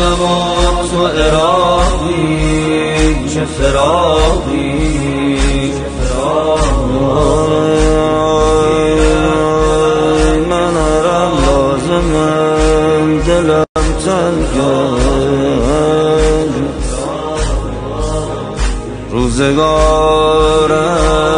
با تو عراقی چه فراقی من هرم لازمم دلم تنگم روزگارم